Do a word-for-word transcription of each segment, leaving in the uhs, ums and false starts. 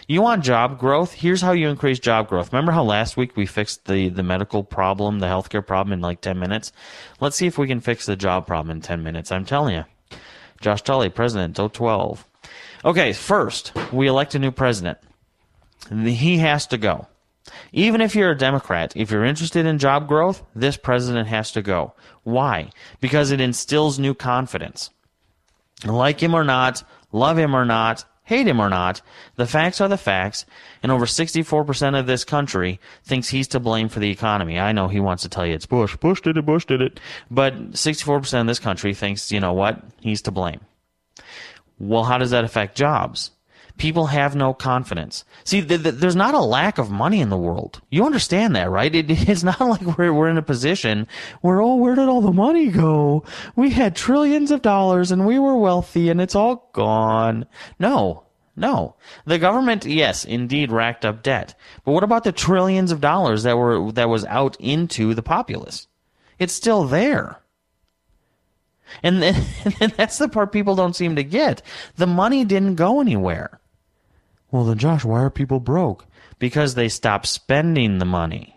You want job growth? Here's how you increase job growth. Remember how last week we fixed the, the medical problem, the healthcare problem in like ten minutes? Let's see if we can fix the job problem in ten minutes. I'm telling you. Josh Tully, President, oh twelve. Okay, first, we elect a new president. He has to go. Even if you're a Democrat, if you're interested in job growth, this president has to go. Why? Because it instills new confidence. Like him or not, love him or not, hate him or not, the facts are the facts, and over sixty-four percent of this country thinks he's to blame for the economy. I know he wants to tell you it's Bush. Bush did it, Bush did it. But sixty-four percent of this country thinks, you know what, he's to blame. Well, how does that affect jobs? People have no confidence. See, th- th- there's not a lack of money in the world. You understand that, right? It, it's not like we're, we're in a position where, oh, where did all the money go? We had trillions of dollars and we were wealthy and it's all gone. No, no. The government, yes, indeed racked up debt. But what about the trillions of dollars that were that was out into the populace? It's still there. And, then, and that's the part people don't seem to get. The money didn't go anywhere. Well, then, Josh, why are people broke? Because they stopped spending the money.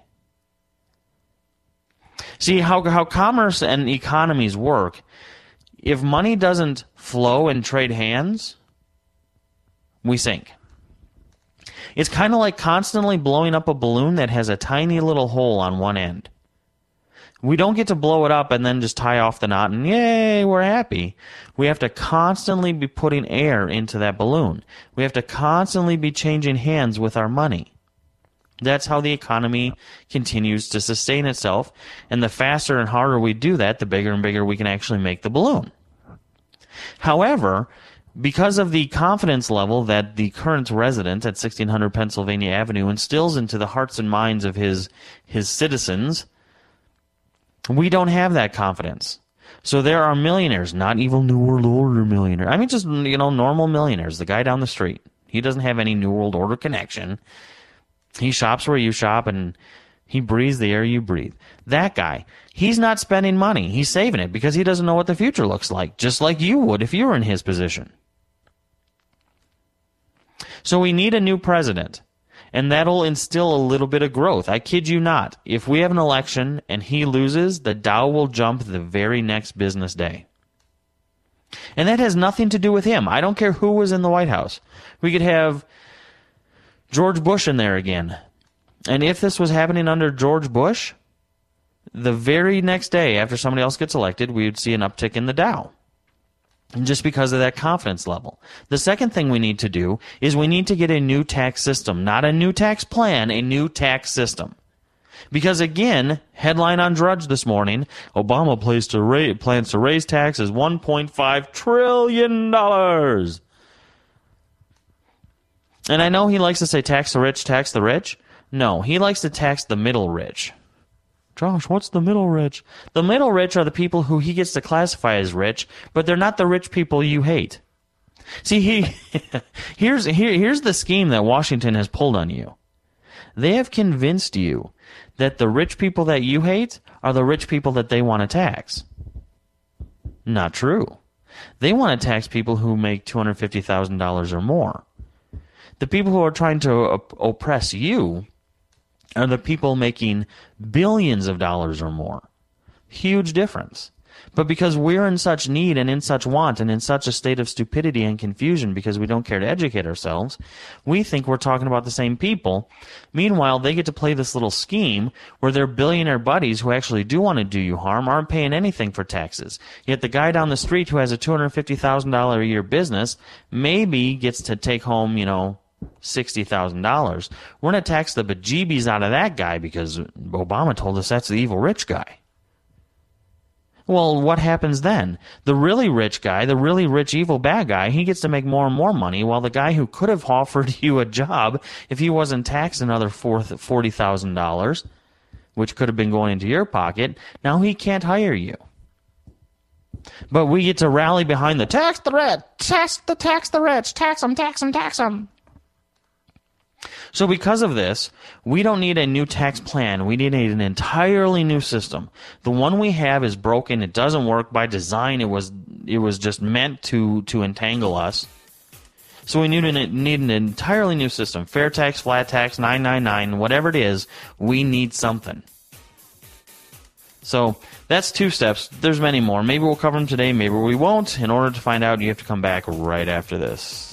See, how, how commerce and economies work, if money doesn't flow and trade hands, we sink. It's kind of like constantly blowing up a balloon that has a tiny little hole on one end. We don't get to blow it up and then just tie off the knot and yay, we're happy. We have to constantly be putting air into that balloon. We have to constantly be changing hands with our money. That's how the economy continues to sustain itself. And the faster and harder we do that, the bigger and bigger we can actually make the balloon. However, because of the confidence level that the current resident at sixteen hundred Pennsylvania Avenue instills into the hearts and minds of his his citizens, we don't have that confidence. So there are millionaires, not evil New World Order millionaires. I mean, just, you know, normal millionaires. The guy down the street. He doesn't have any New World Order connection. He shops where you shop, and he breathes the air you breathe. That guy, he's not spending money. He's saving it because he doesn't know what the future looks like, just like you would if you were in his position. So we need a new president. And that'll instill a little bit of growth. I kid you not. If we have an election and he loses, the Dow will jump the very next business day. And that has nothing to do with him. I don't care who was in the White House. We could have George Bush in there again. And if this was happening under George Bush, the very next day after somebody else gets elected, we would see an uptick in the Dow. Just because of that confidence level. The second thing we need to do is we need to get a new tax system. Not a new tax plan, a new tax system. Because again, headline on Drudge this morning, Obama plans to raise, plans to raise taxes one point five trillion dollars. And I know he likes to say tax the rich, tax the rich. No, he likes to tax the middle rich. Josh, what's the middle rich? The middle rich are the people who he gets to classify as rich, but they're not the rich people you hate. See, he here's here, here's the scheme that Washington has pulled on you. They have convinced you that the rich people that you hate are the rich people that they want to tax. Not true. They want to tax people who make two hundred fifty thousand dollars or more. The people who are trying to op- oppress you are the people making billions of dollars or more. Huge difference. But because we're in such need and in such want and in such a state of stupidity and confusion because we don't care to educate ourselves, we think we're talking about the same people. Meanwhile, they get to play this little scheme where their billionaire buddies who actually do want to do you harm aren't paying anything for taxes. Yet the guy down the street who has a two hundred fifty thousand dollars a year business maybe gets to take home, you know, sixty thousand dollars. We're going to tax the bejeebies out of that guy because Obama told us that's the evil rich guy. Well, what happens then? The really rich guy, the really rich evil bad guy, he gets to make more and more money, while the guy who could have offered you a job if he wasn't taxed another forty thousand dollars, which could have been going into your pocket, now he can't hire you. But we get to rally behind the tax the rich, tax the tax the rich, tax them, tax them, tax them. So because of this, we don't need a new tax plan. We need an entirely new system. The one we have is broken. It doesn't work by design. It was it was just meant to, to entangle us. So we need an, need an entirely new system. Fair tax, flat tax, nine ninety-nine, whatever it is, we need something. So that's two steps. There's many more. Maybe we'll cover them today, maybe we won't. In order to find out, you have to come back right after this.